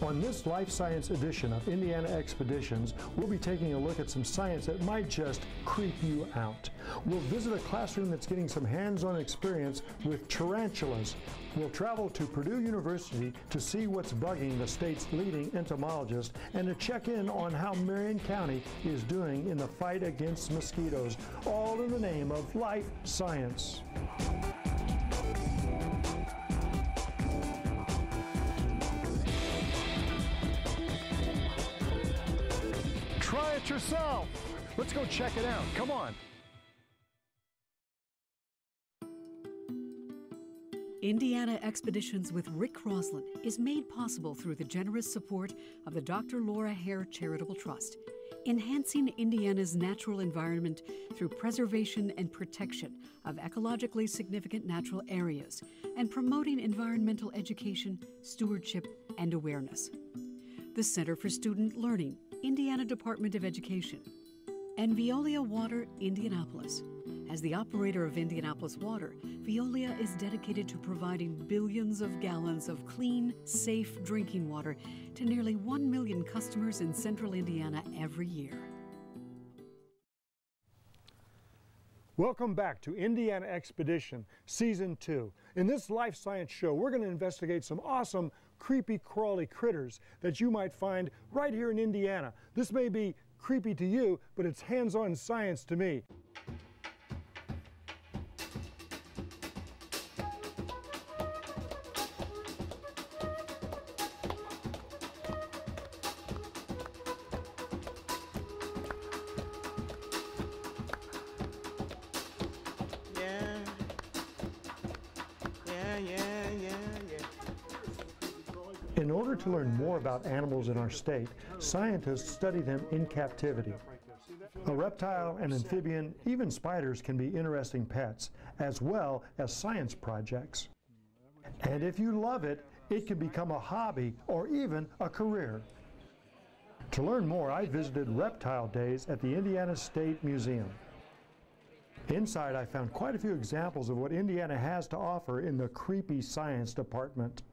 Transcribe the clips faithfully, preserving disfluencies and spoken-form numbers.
On this Life Science edition of Indiana Expeditions, we'll be taking a look at some science that might just creep you out. We'll visit a classroom that's getting some hands-on experience with tarantulas. We'll travel to Purdue University to see what's bugging the state's leading entomologist and to check in on how Marion County is doing in the fight against mosquitoes, all in the name of life science. Try it yourself. Let's go check it out. Come on. Indiana Expeditions with Rick Crosslin is made possible through the generous support of the Doctor Laura Hare Charitable Trust, enhancing Indiana's natural environment through preservation and protection of ecologically significant natural areas and promoting environmental education, stewardship, and awareness. The Center for Student Learning, Indiana Department of Education, and Veolia Water, Indianapolis. As the operator of Indianapolis Water, Veolia is dedicated to providing billions of gallons of clean, safe drinking water to nearly one million customers in central Indiana every year. Welcome back to Indiana Expedition Season two. In this life science show, we're going to investigate some awesome creepy-crawly critters that you might find right here in Indiana. This may be creepy to you, but it's hands-on science to me. In order to learn more about animals in our state, scientists study them in captivity. A reptile, an amphibian, even spiders can be interesting pets, as well as science projects. And if you love it, it can become a hobby or even a career. To learn more, I visited Reptile Days at the Indiana State Museum. Inside, I found quite a few examples of what Indiana has to offer in the creepy science department.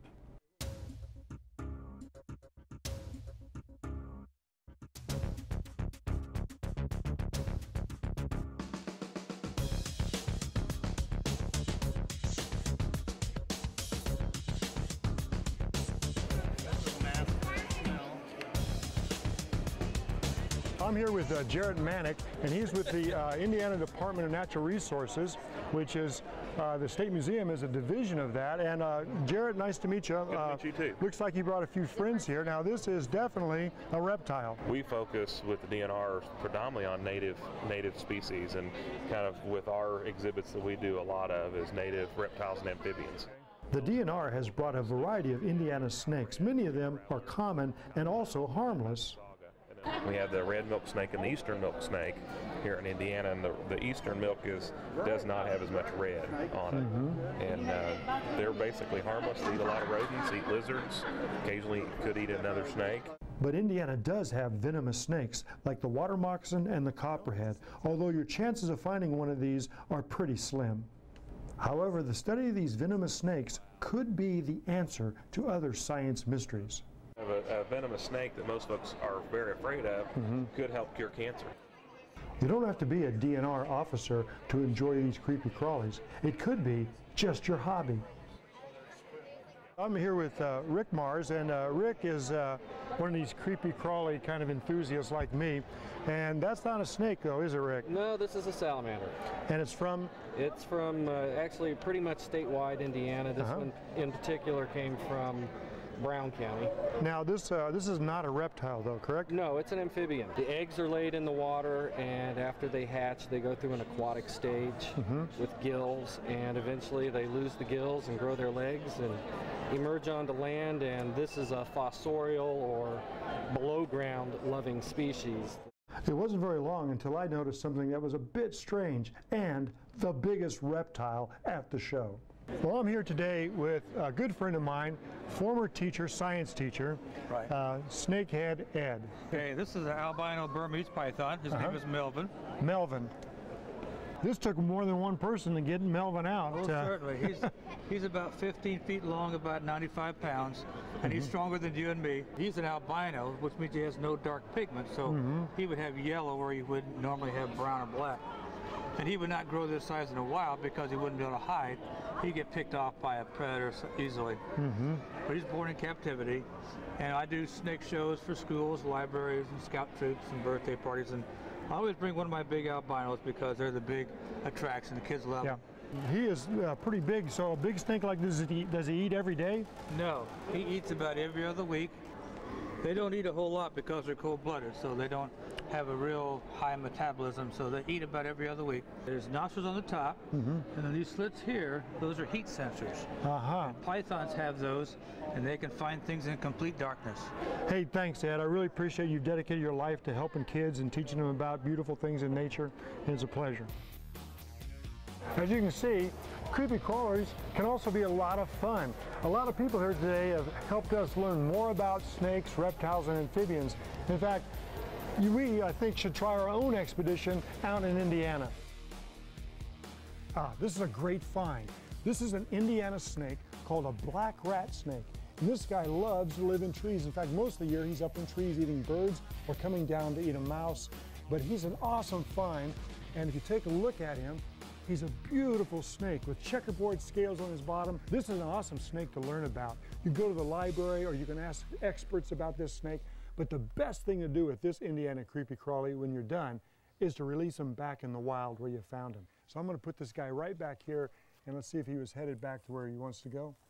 I'm here with uh, Jarrett Manick, and he's with the uh, Indiana Department of Natural Resources, which is, uh, the State Museum is a division of that. And uh, Jarrett, nice to meet you. Good uh, to meet you too. Looks like you brought a few friends here. Now this is definitely a reptile. We focus with the D N R predominantly on native native species, and kind of with our exhibits that we do a lot of is native reptiles and amphibians. The D N R has brought a variety of Indiana snakes. Many of them are common and also harmless. We have the red milk snake and the eastern milk snake here in Indiana, and the, the eastern milk is does not have as much red on it. Mm-hmm. And uh, they're basically harmless. They eat a lot of rodents, eat lizards, occasionally could eat another snake. But Indiana does have venomous snakes like the water moccasin and the copperhead, although your chances of finding one of these are pretty slim. However, the study of these venomous snakes could be the answer to other science mysteries. A, a venomous snake that most folks are very afraid of mm-hmm. could help cure cancer. You don't have to be a D N R officer to enjoy these creepy crawlies. It could be just your hobby. I'm here with uh, Rick Mars, and uh, Rick is uh, one of these creepy crawly kind of enthusiasts like me. And that's not a snake though, is it, Rick? No, this is a salamander. And it's from? It's from uh, actually pretty much statewide Indiana. This uh-huh. one in particular came from Brown County. Now this uh, this is not a reptile though, correct? No, it's an amphibian. The eggs are laid in the water, and after they hatch they go through an aquatic stage mm-hmm. with gills, and eventually they lose the gills and grow their legs and emerge onto land, and this is a fossorial or below ground loving species. It wasn't very long until I noticed something that was a bit strange and the biggest reptile at the show. Well, I'm here today with a good friend of mine, former teacher, science teacher, right. uh, Snakehead Ed. Okay, this is an albino Burmese python. His uh-huh. name is Melvin. Melvin. This took more than one person to get Melvin out. Oh, uh, certainly. He's, he's about fifteen feet long, about ninety-five pounds, and he's stronger than you and me. He's an albino, which means he has no dark pigment, so mm-hmm. he would have yellow where he would normally have brown or black. And he would not grow this size in the wild because he wouldn't be able to hide. He'd get picked off by a predator easily. Mm-hmm. But he's born in captivity. And I do snake shows for schools, libraries, and scout troops, and birthday parties. And I always bring one of my big albinos because they're the big attraction. The kids love yeah. them. He is uh, pretty big, so a big snake like this, does he, does he eat every day? No, he eats about every other week. They don't eat a whole lot because they're cold-blooded, so they don't have a real high metabolism, so they eat about every other week. There's nostrils on the top, mm-hmm. and then these slits here, those are heat sensors. Uh-huh. Pythons have those, and they can find things in complete darkness. Hey, thanks, Ed. I really appreciate you dedicating your life to helping kids and teaching them about beautiful things in nature. It's a pleasure. As you can see, creepy crawlers can also be a lot of fun. A lot of people here today have helped us learn more about snakes, reptiles, and amphibians. In fact, we, I think, should try our own expedition out in Indiana. Ah, this is a great find. This is an Indiana snake called a black rat snake. And this guy loves to live in trees. In fact, most of the year he's up in trees eating birds or coming down to eat a mouse. But he's an awesome find. And if you take a look at him, he's a beautiful snake with checkerboard scales on his bottom. This is an awesome snake to learn about. You go to the library or you can ask experts about this snake. But the best thing to do with this Indiana creepy crawly when you're done is to release him back in the wild where you found him. So I'm going to put this guy right back here and let's see if he was headed back to where he wants to go.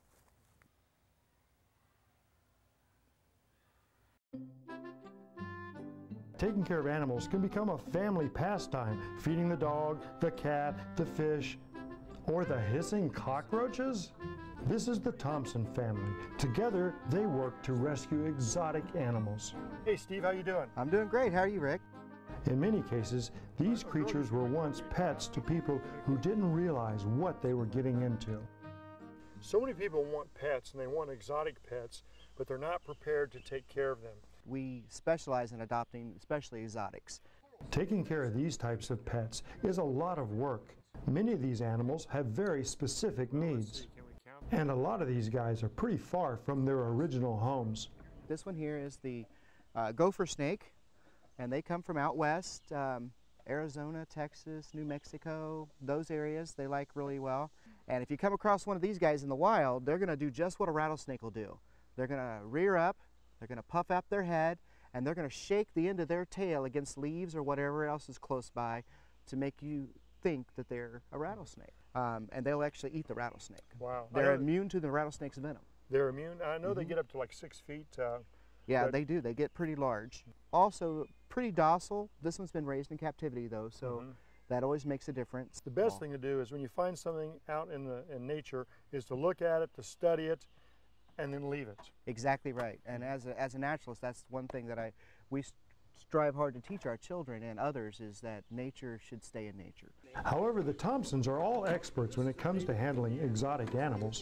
Taking care of animals can become a family pastime. Feeding the dog, the cat, the fish, or the hissing cockroaches? This is the Thompson family. Together, they work to rescue exotic animals. Hey Steve, how you doing? I'm doing great. How are you, Rick? In many cases, these creatures were once pets to people who didn't realize what they were getting into. So many people want pets and they want exotic pets, but they're not prepared to take care of them. We specialize in adopting especially exotics. Taking care of these types of pets is a lot of work. Many of these animals have very specific needs. And a lot of these guys are pretty far from their original homes. This one here is the uh, gopher snake, and they come from out west, um, Arizona, Texas, New Mexico, those areas they like really well. And if you come across one of these guys in the wild, they're going to do just what a rattlesnake will do. They're going to rear up, they're going to puff up their head, and they're going to shake the end of their tail against leaves or whatever else is close by to make you think that they're a rattlesnake. Um, and they'll actually eat the rattlesnake. Wow. They're immune to the rattlesnake's venom. They're immune? I know mm-hmm. they get up to like six feet. Uh, yeah, they do. They get pretty large. Also, pretty docile. This one's been raised in captivity, though, so mm-hmm. that always makes a difference. The best oh. thing to do is when you find something out in, the, in nature is to look at it, to study it, and then leave it. Exactly right. And as a, as a naturalist, that's one thing that I we strive hard to teach our children and others is that nature should stay in nature. However, the Thompsons are all experts when it comes to handling exotic animals.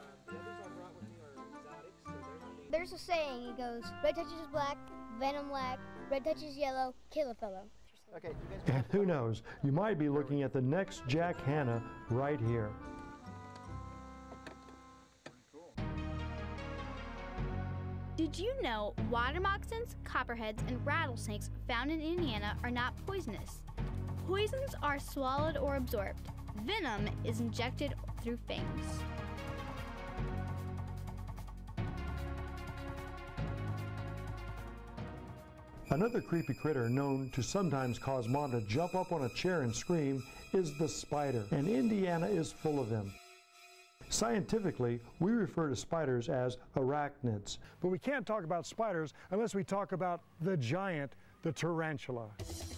There's a saying, it goes, red touches black, venom black, red touches yellow, kill a fellow. Okay. And who knows, you might be looking at the next Jack Hanna right here. Did you know water moccasins, copperheads, and rattlesnakes found in Indiana are not poisonous? Poisons are swallowed or absorbed. Venom is injected through fangs. Another creepy critter known to sometimes cause Mom to jump up on a chair and scream is the spider, and Indiana is full of them. Scientifically, we refer to spiders as arachnids. But we can't talk about spiders unless we talk about the giant, the tarantula.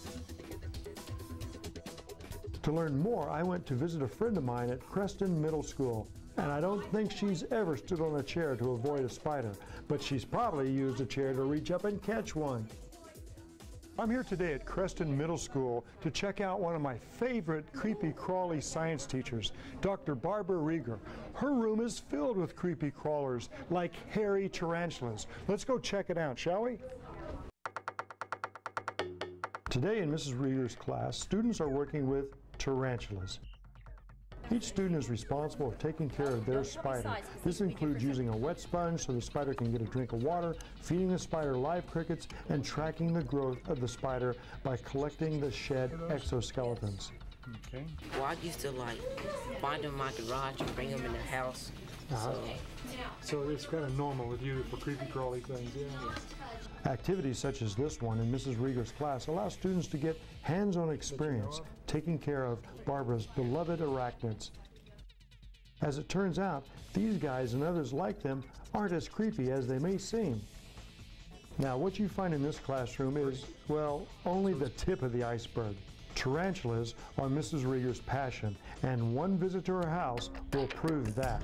To learn more, I went to visit a friend of mine at Creston Middle School. And I don't think she's ever stood on a chair to avoid a spider, but she's probably used a chair to reach up and catch one. I'm here today at Creston Middle School to check out one of my favorite creepy-crawly science teachers, Doctor Barbara Rieger. Her room is filled with creepy crawlers like hairy tarantulas. Let's go check it out, shall we? Today in Missus Rieger's class, students are working with tarantulas. Each student is responsible for taking care of their spider. This includes using a wet sponge so the spider can get a drink of water, feeding the spider live crickets, and tracking the growth of the spider by collecting the shed exoskeletons. Okay. Well, I used to like find them in my garage and bring them in the house. Uh-huh. So, so it's kind of normal with you for creepy-crawly things, yeah. Activities such as this one in Missus Rieger's class allow students to get hands-on experience taking care of Barbara's beloved arachnids. As it turns out, these guys and others like them aren't as creepy as they may seem. Now, what you find in this classroom is, well, only the tip of the iceberg. Tarantulas are Missus Rieger's passion, and one visit to her house will prove that.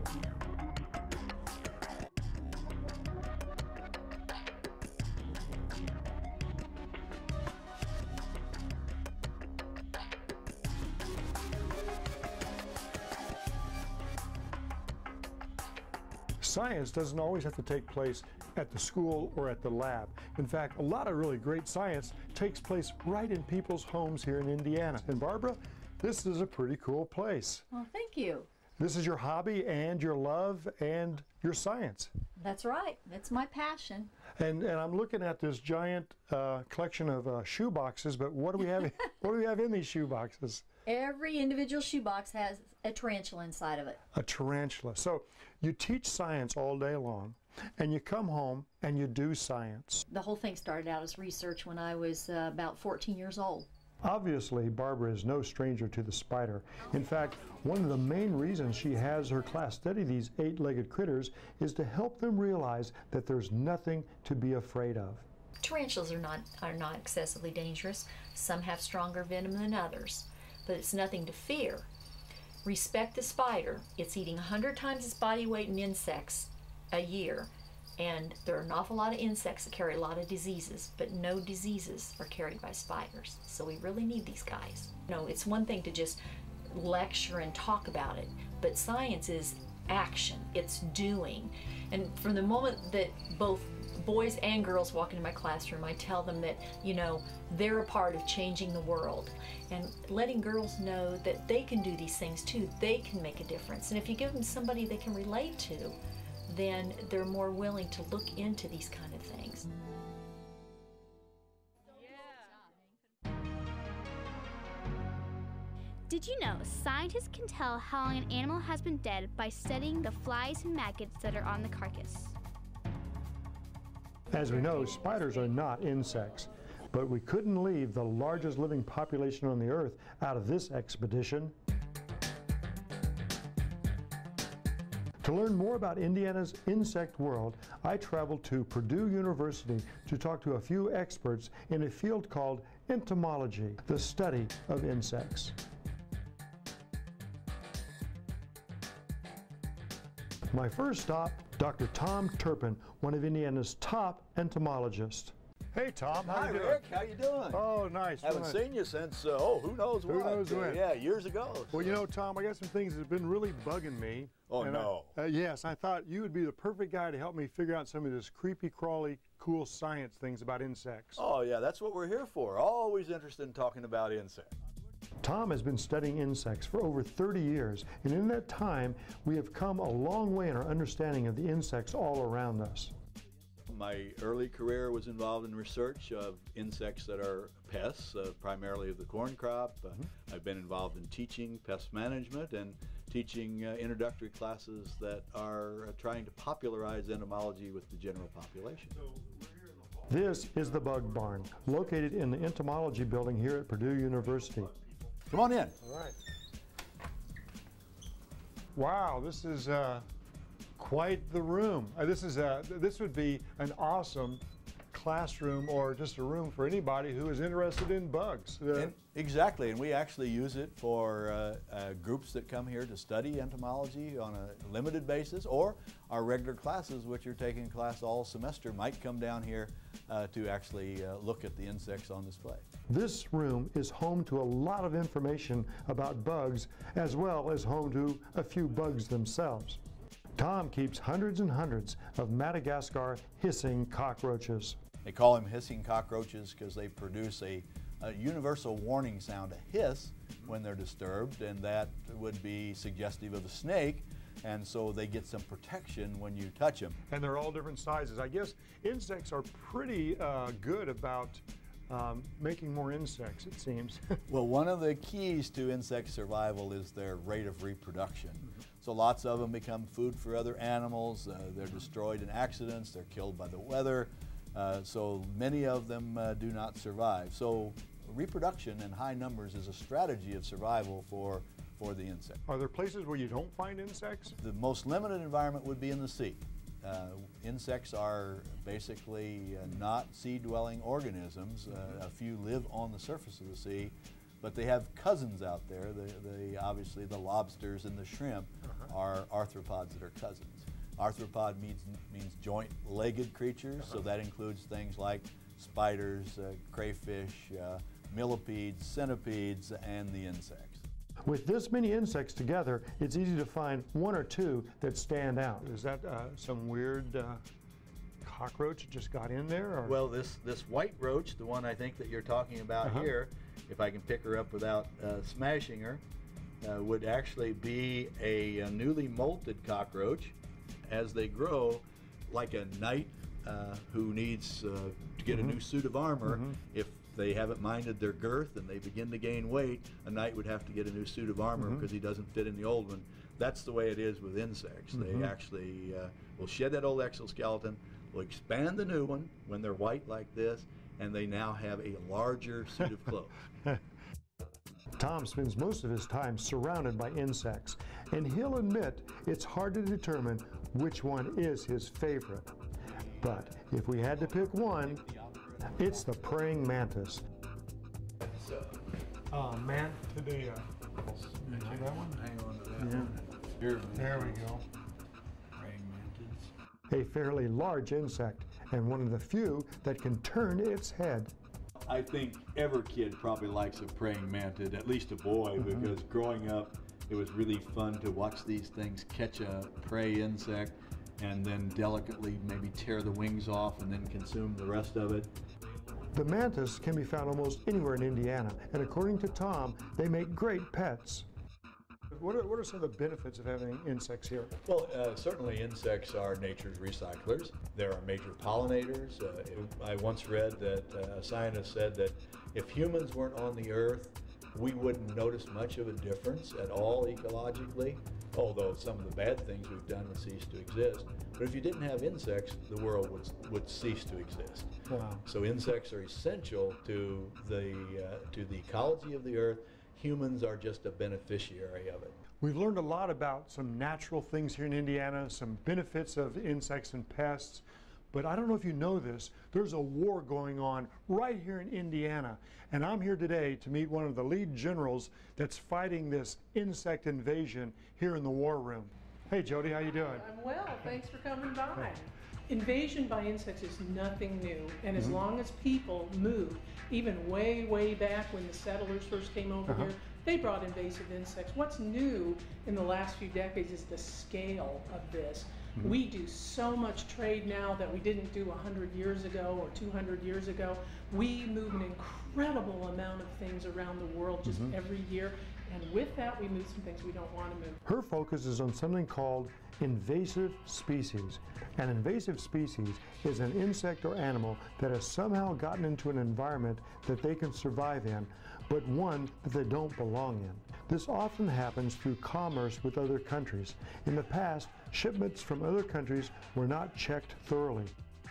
Science doesn't always have to take place at the school or at the lab. In fact, a lot of really great science takes place right in people's homes here in Indiana. And Barbara, this is a pretty cool place. Well, thank you. This is your hobby and your love and your science. That's right. That's my passion. And, and I'm looking at this giant uh, collection of uh, shoe boxes, but what do we have? What do we have in these shoe boxes? Every individual shoebox has a tarantula inside of it. A tarantula. So you teach science all day long, and you come home and you do science. The whole thing started out as research when I was uh, about fourteen years old. Obviously, Barbara is no stranger to the spider. In fact, one of the main reasons she has her class study these eight-legged critters is to help them realize that there's nothing to be afraid of. Tarantulas are not, are not excessively dangerous. Some have stronger venom than others, but it's nothing to fear. Respect the spider. It's eating one hundred times its body weight in insects a year, and there are an awful lot of insects that carry a lot of diseases, but no diseases are carried by spiders. So we really need these guys. You know, it's one thing to just lecture and talk about it, but science is action. It's doing. And from the moment that both boys and girls walk into my classroom, I tell them that, you know, they're a part of changing the world, and letting girls know that they can do these things too. They can make a difference. And if you give them somebody they can relate to, then they're more willing to look into these kind of things. Did you know scientists can tell how long an animal has been dead by studying the flies and maggots that are on the carcass? As we know, spiders are not insects, but we couldn't leave the largest living population on the earth out of this expedition. To learn more about Indiana's insect world, I traveled to Purdue University to talk to a few experts in a field called entomology, the study of insects. My first stop, Doctor Tom Turpin, one of Indiana's top entomologists. Hey Tom, how Hi you doing? Rick, how you doing? Oh, nice. Haven't nice. seen you since, uh, oh, who knows Who what. knows Uh, when. Yeah, years ago. Well, you know, Tom, I got some things that have been really bugging me. Oh, and no. I, uh, yes, I thought you would be the perfect guy to help me figure out some of this creepy-crawly, cool science things about insects. Oh, yeah, that's what we're here for. Always interested in talking about insects. Tom has been studying insects for over thirty years, and in that time, we have come a long way in our understanding of the insects all around us. My early career was involved in research of insects that are pests, uh, primarily of the corn crop. Uh, mm-hmm. I've been involved in teaching pest management and teaching uh, introductory classes that are uh, trying to popularize entomology with the general population. This is the Bug Barn, located in the entomology building here at Purdue University. Come on in. All right. Wow, this is uh, quite the room. Uh, this is uh, this would be an awesome classroom or just a room for anybody who is interested in bugs. Uh, And exactly, and we actually use it for uh, uh, groups that come here to study entomology on a limited basis, or our regular classes, which are taking class all semester, might come down here uh, to actually uh, look at the insects on display. This room is home to a lot of information about bugs, as well as home to a few bugs themselves. Tom keeps hundreds and hundreds of Madagascar hissing cockroaches. They call them hissing cockroaches because they produce a a universal warning sound, a hiss, when they're disturbed, and that would be suggestive of a snake, and so they get some protection when you touch them. And they're all different sizes. I guess insects are pretty uh, good about um, making more insects, it seems. Well, one of the keys to insect survival is their rate of reproduction. Mm-hmm. So lots of them become food for other animals. Uh, they're destroyed in accidents. They're killed by the weather. Uh, so many of them uh, do not survive. So reproduction in high numbers is a strategy of survival for, for the insect. Are there places where you don't find insects? The most limited environment would be in the sea. Uh, insects are basically uh, not sea-dwelling organisms. Uh, a few live on the surface of the sea, but they have cousins out there. The, the, obviously the lobsters and the shrimp uh-huh. are arthropods that are cousins. Arthropod means, means joint-legged creatures, uh-huh. so that includes things like spiders, uh, crayfish, uh, millipedes, centipedes, and the insects. With this many insects together, it's easy to find one or two that stand out. Is that uh, some weird uh, cockroach just got in there? Or? Well, this, this white roach, the one I think that you're talking about uh-huh. here, if I can pick her up without uh, smashing her, uh, would actually be a, a newly molted cockroach. As they grow, like a knight uh, who needs uh, to get mm-hmm. a new suit of armor, mm-hmm. if they haven't minded their girth and they begin to gain weight, a knight would have to get a new suit of armor because mm-hmm. he doesn't fit in the old one. That's the way it is with insects. Mm-hmm. They actually uh, will shed that old exoskeleton, will expand the new one when they're white like this, and they now have a larger suit of clothes. Tom spends most of his time surrounded by insects, and he'll admit it's hard to determine which one is his favorite. But if we had to pick one, it's the praying mantis. Oh, man, today, uh, you see that one? Hang on to that yeah. one. Here, there we go. Praying mantis. A fairly large insect, and one of the few that can turn its head. I think every kid probably likes a praying mantis, at least a boy, mm-hmm. because growing up, it was really fun to watch these things catch a prey insect and then delicately maybe tear the wings off and then consume the rest of it. The mantis can be found almost anywhere in Indiana, and according to Tom, they make great pets. What are, what are some of the benefits of having insects here? Well, uh, certainly insects are nature's recyclers. There are major pollinators. Uh, I once read that uh, a scientist said that if humans weren't on the earth, we wouldn't notice much of a difference at all ecologically, although some of the bad things we've done would cease to exist. But if you didn't have insects, the world would, would cease to exist. Wow. So insects are essential to the, uh, to the ecology of the earth. Humans are just a beneficiary of it. We've learned a lot about some natural things here in Indiana, some benefits of insects and pests, but I don't know if you know this, there's a war going on right here in Indiana, and I'm here today to meet one of the lead generals that's fighting this insect invasion here in the war room. Hey Jody, how you doing? I'm well, thanks for coming by. Invasion by insects is nothing new, and as mm-hmm. long as people move, even way, way back when the settlers first came over uh-huh. here, they brought invasive insects. What's new in the last few decades is the scale of this. Mm-hmm. We do so much trade now that we didn't do one hundred years ago or two hundred years ago. We move an incredible amount of things around the world just mm-hmm. every year, and with that we move some things we don't want to move. Her focus is on something called invasive species. An invasive species is an insect or animal that has somehow gotten into an environment that they can survive in, but one that they don't belong in. This often happens through commerce with other countries. In the past, shipments from other countries were not checked thoroughly.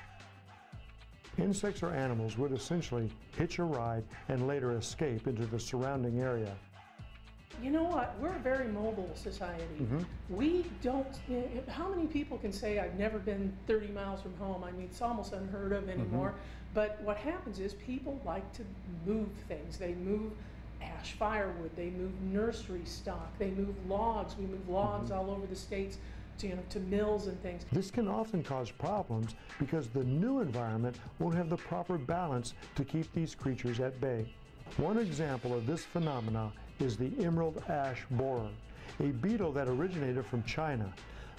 Insects or animals would essentially hitch a ride and later escape into the surrounding area. You know what? We're a very mobile society. Mm-hmm. We don't, you know, how many people can say I've never been thirty miles from home? I mean, it's almost unheard of anymore. Mm-hmm. But what happens is people like to move things. They move ash firewood, they move nursery stock, they move logs. We move logs mm-hmm. all over the states to, you know, to mills and things. This can often cause problems because the new environment won't have the proper balance to keep these creatures at bay. One example of this phenomena is the emerald ash borer, a beetle that originated from China.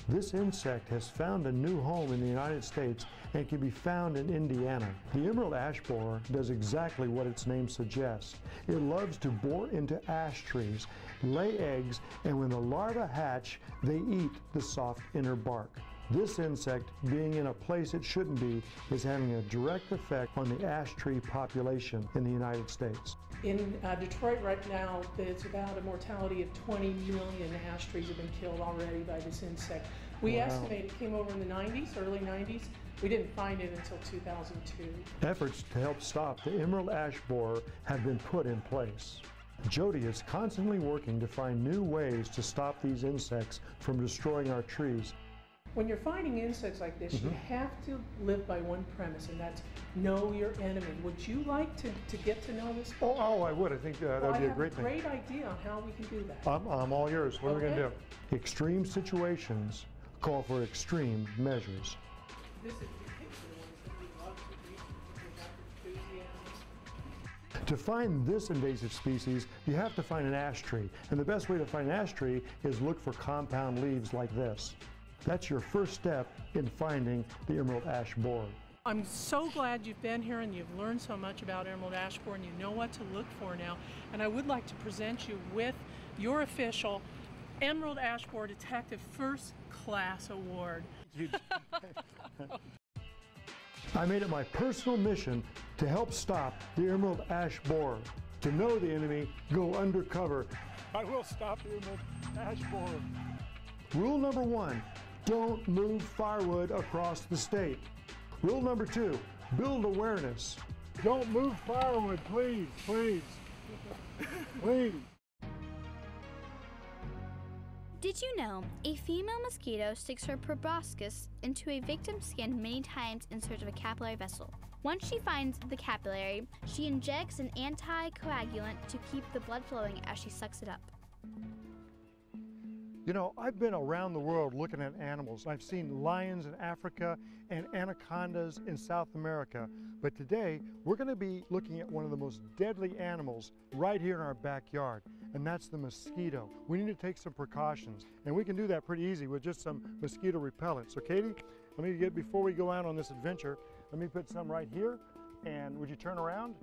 This insect has found a new home in the United States and can be found in Indiana. The emerald ash borer does exactly what its name suggests. It loves to bore into ash trees, lay eggs, and when the larvae hatch, they eat the soft inner bark. This insect, being in a place it shouldn't be, is having a direct effect on the ash tree population in the United States. In uh, Detroit right now, it's about a mortality of twenty million ash trees have been killed already by this insect. We Wow. estimate it came over in the nineties, early nineties. We didn't find it until two thousand two. Efforts to help stop the emerald ash borer have been put in place. Jody is constantly working to find new ways to stop these insects from destroying our trees. When you're fighting insects like this, Mm-hmm. you have to live by one premise, and that's know your enemy. Would you like to, to get to know this? Oh, oh, I would. I think uh, that well, would be a I great have a thing. great idea on how we can do that. I'm, I'm all yours. What are we going to Okay. do? Extreme situations call for extreme measures. This is particular ones that we love to read with enthusiasm. To find this invasive species, you have to find an ash tree. And the best way to find an ash tree is look for compound leaves like this. That's your first step in finding the emerald ash borer. I'm so glad you've been here and you've learned so much about emerald ash borer and you know what to look for now. And I would like to present you with your official Emerald Ash Borer Detective First Class Award. I made it my personal mission to help stop the emerald ash borer. To know the enemy, go undercover. I will stop the emerald ash borer. Rule number one, don't move firewood across the state. Rule number two, build awareness. Don't move firewood, please, please, please. Did you know a female mosquito sticks her proboscis into a victim's skin many times in search of a capillary vessel? Once she finds the capillary, she injects an anticoagulant to keep the blood flowing as she sucks it up. You know, I've been around the world looking at animals. I've seen lions in Africa and anacondas in South America. But today, we're going to be looking at one of the most deadly animals right here in our backyard, and that's the mosquito. We need to take some precautions, and we can do that pretty easy with just some mosquito repellent. So Katie, let me get, before we go out on this adventure, let me put some right here, and would you turn around?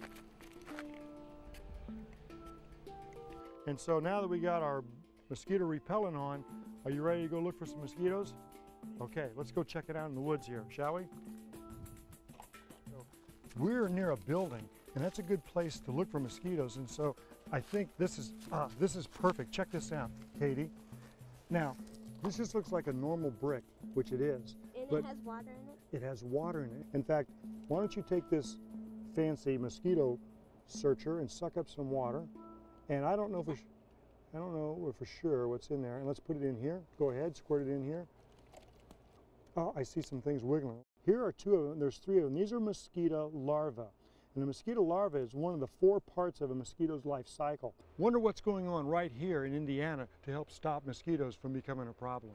And so now that we got our mosquito repellent on, are you ready to go look for some mosquitoes? Okay, let's go check it out in the woods here, shall we? So, we're near a building, and that's a good place to look for mosquitoes, and so I think this is, ah, this is perfect. Check this out, Katie. Now, this just looks like a normal brick, which it is. And but it has water in it? It has water in it. In fact, why don't you take this fancy mosquito searcher and suck up some water, and I don't know for I don't know for sure what's in there. And let's put it in here. Go ahead, squirt it in here. Oh, I see some things wiggling. Here are two of them. There's three of them. These are mosquito larvae. And a mosquito larva is one of the four parts of a mosquito's life cycle. Wonder what's going on right here in Indiana to help stop mosquitoes from becoming a problem.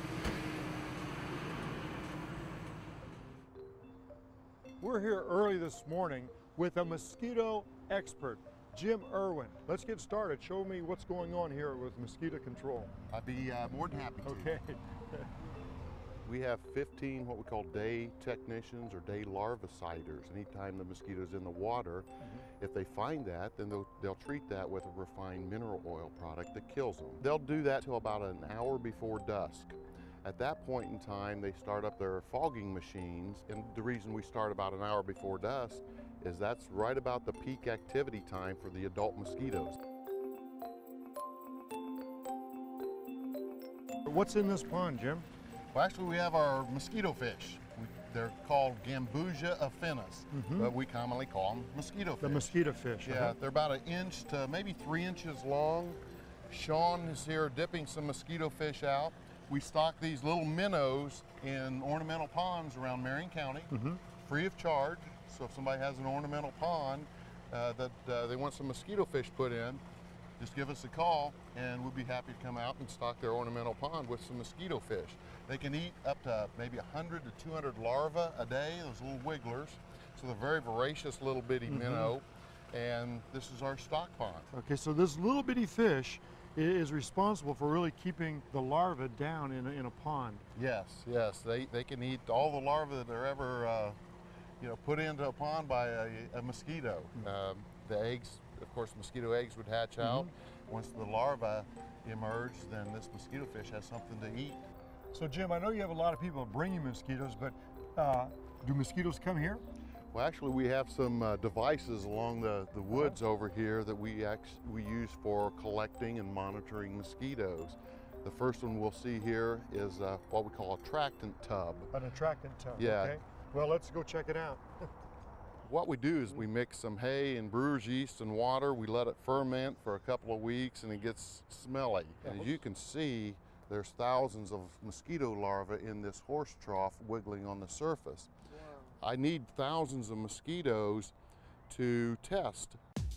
We're here early this morning with a mosquito expert, Jim Irwin. Let's get started. Show me what's going on here with mosquito control. I'd be uh, more than happy to. Okay. We have fifteen what we call day technicians or day larviciders. Anytime the mosquito's in the water, mm-hmm. if they find that, then they'll, they'll treat that with a refined mineral oil product that kills them. They'll do that till about an hour before dusk. At that point in time, they start up their fogging machines, and the reason we start about an hour before dusk is that's right about the peak activity time for the adult mosquitoes. What's in this pond, Jim? Well, actually, we have our mosquito fish. We, they're called Gambusia affinis, mm-hmm. but we commonly call them mosquito fish. The mosquito fish. Yeah, uh-huh. They're about an inch to maybe three inches long. Sean is here dipping some mosquito fish out. We stock these little minnows in ornamental ponds around Marion County, mm-hmm. free of charge. So if somebody has an ornamental pond uh, that uh, they want some mosquito fish put in, just give us a call and we'll be happy to come out and stock their ornamental pond with some mosquito fish. They can eat up to maybe one hundred to two hundred larvae a day, those little wigglers. So they're very voracious little bitty mm-hmm. minnow, and this is our stock pond. Okay, so this little bitty fish is responsible for really keeping the larvae down in a, in a pond. Yes, yes. They, they can eat all the larvae that are ever uh, you know, put into a pond by a, a mosquito. Mm-hmm. um, the eggs, of course, mosquito eggs would hatch out. Mm-hmm. Once the larvae emerge, then this mosquito fish has something to eat. So Jim, I know you have a lot of people bringing mosquitoes, but uh, do mosquitoes come here? Well, actually, we have some uh, devices along the, the woods over here that we, act we use for collecting and monitoring mosquitoes. The first one we'll see here is uh, what we call a attractant tub. An attractant tub, yeah. Okay. Well, let's go check it out. What we do is we mix some hay and brewer's yeast and water. We let it ferment for a couple of weeks and it gets smelly. And as you can see, there's thousands of mosquito larvae in this horse trough wiggling on the surface. Wow. I need thousands of mosquitoes to test.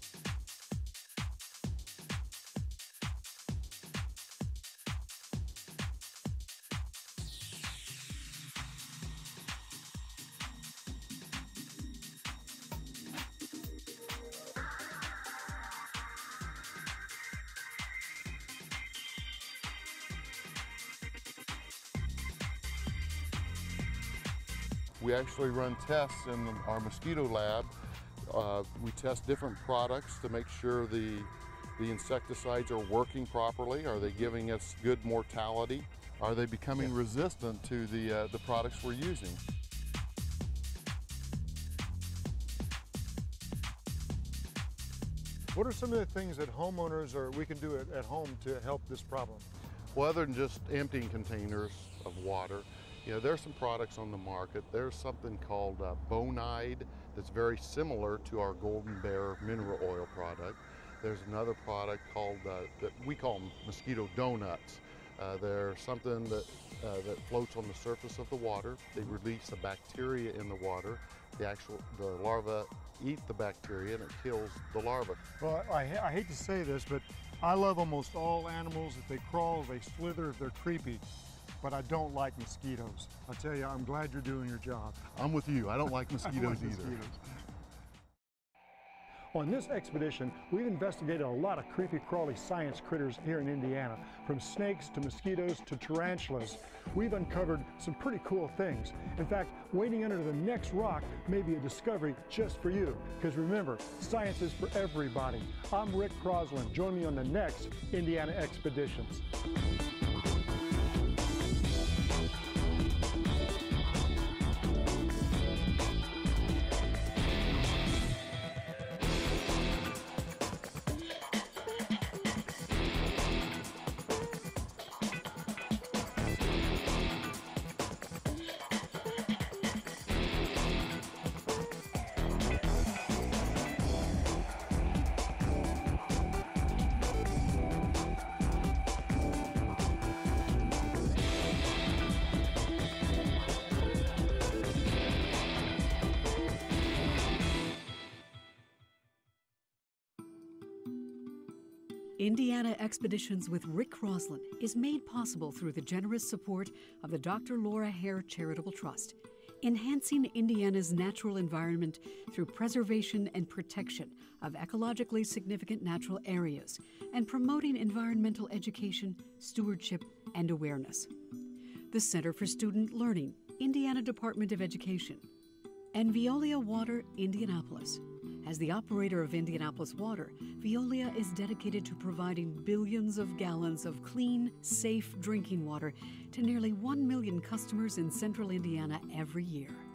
We actually run tests in our mosquito lab. Uh, we test different products to make sure the, the insecticides are working properly. Are they giving us good mortality? Are they becoming yeah. resistant to the, uh, the products we're using? What are some of the things that homeowners or we can do at, at home to help this problem? Well, other than just emptying containers of water, you know, there's some products on the market. There's something called uh, Bonide that's very similar to our Golden Bear mineral oil product. There's another product called, uh, that we call them mosquito donuts. Uh, they're something that, uh, that floats on the surface of the water. They release the bacteria in the water. The actual, the larvae eat the bacteria and it kills the larvae. Well, I, I hate to say this, but I love almost all animals. If they crawl, if they slither, if they're creepy. But I don't like mosquitoes. I'll tell you, I'm glad you're doing your job. I'm with you. I don't like mosquitoes don't like either. Mosquitoes. On this expedition, we've investigated a lot of creepy-crawly science critters here in Indiana, from snakes to mosquitoes to tarantulas. We've uncovered some pretty cool things. In fact, waiting under the next rock may be a discovery just for you. Because remember, science is for everybody. I'm Rick Crosslin. Join me on the next Indiana Expeditions. Indiana Expeditions with Rick Crosslin is made possible through the generous support of the Doctor Laura Hare Charitable Trust, enhancing Indiana's natural environment through preservation and protection of ecologically significant natural areas and promoting environmental education, stewardship, and awareness. The Center for Student Learning, Indiana Department of Education, and Veolia Water, Indianapolis. As the operator of Indianapolis Water, Veolia is dedicated to providing billions of gallons of clean, safe drinking water to nearly one million customers in central Indiana every year.